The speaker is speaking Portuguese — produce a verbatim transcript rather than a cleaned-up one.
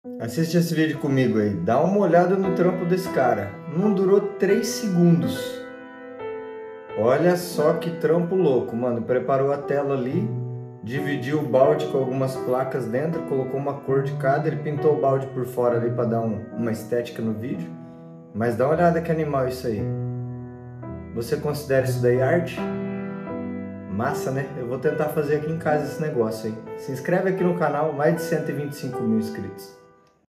Assiste esse vídeo comigo aí, dá uma olhada no trampo desse cara. Não durou três segundos. Olha só que trampo louco, mano. Preparou a tela ali, dividiu o balde com algumas placas dentro, colocou uma cor de cada, ele pintou o balde por fora ali para dar um, uma estética no vídeo. Mas dá uma olhada que animal isso aí. Você considera isso daí arte? Massa, né? Eu vou tentar fazer aqui em casa esse negócio aí. Se inscreve aqui no canal, mais de cento e vinte e cinco mil inscritos.